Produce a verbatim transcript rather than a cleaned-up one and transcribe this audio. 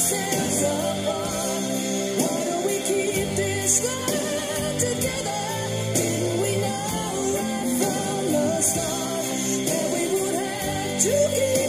ourselves apart. Why don't we keep this love together? Didn't we know right from the start that we would have to give?